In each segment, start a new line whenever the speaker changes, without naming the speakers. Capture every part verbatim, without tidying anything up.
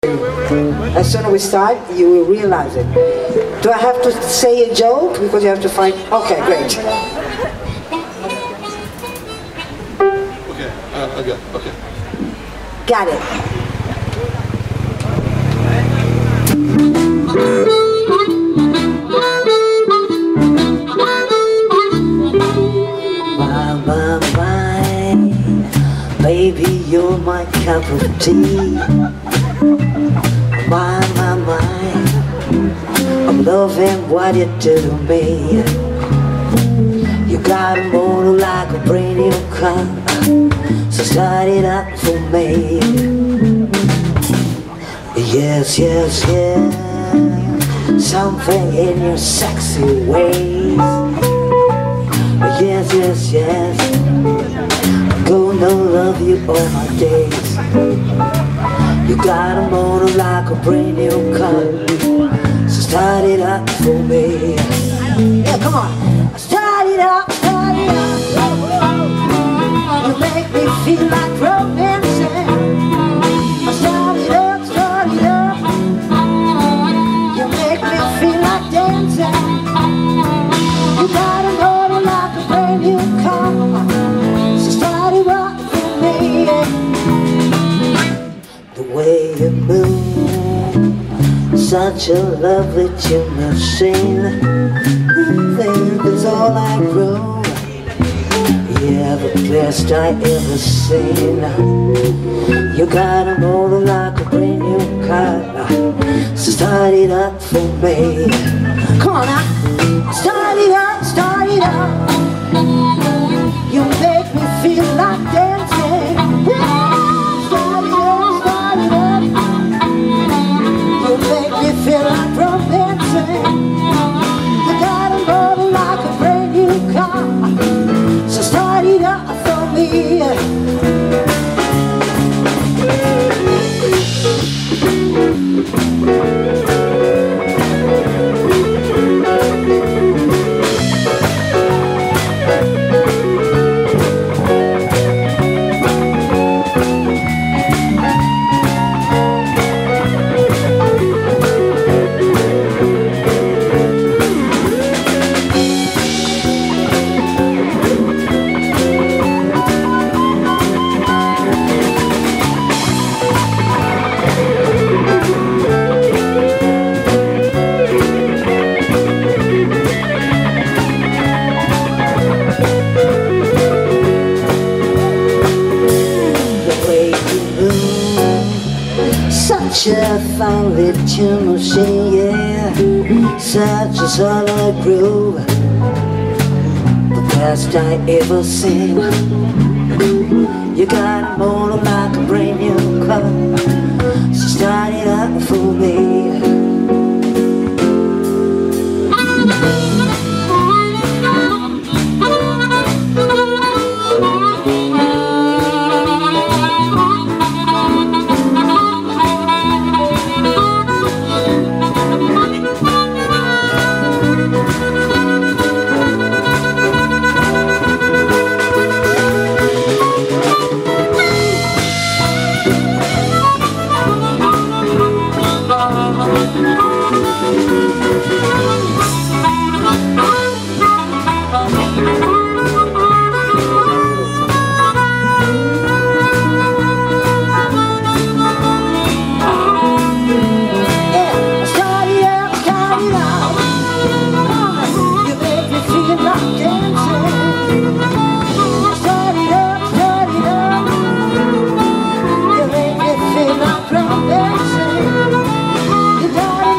As soon as we start, you will realize it. Do I have to say a joke? Because you have to find... Okay, great.
Okay, uh, okay, okay.
Got it. My, my, my, baby, you're my cup of tea. My, my, my, I'm loving what you do to me. You got a motor like a brand new car, so start it up for me. Yes, yes, yes, something in your sexy ways. Yes, yes, yes, I'm gonna love you all my days. You got a motor like a brand new car, so start it up for me. Yeah, come on. Start it up, start it up. You make me feel like romancing. Start it up, start it up. You make me feel like dancing. You got a motor like a brand new car, so start it up for me. The way you move, such a lovely tune to sing. Think it's all I grow. Yeah, the best I ever seen. You got a motor like a brand new car, so start it up for me. Come on now, start it up, start it up. You make me feel like dancing. Start it up, start it up. You make me feel like romancing. You got a motor like a brand new car, so start it up for me. Such a fine little machine, yeah. Such a solid groove, the best I ever seen. You got a motor like a brand new car, so start it up for me. You got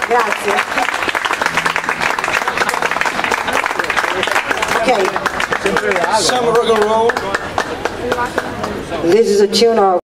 Grazie. Okay.
Some rock and roll.
This is a tune of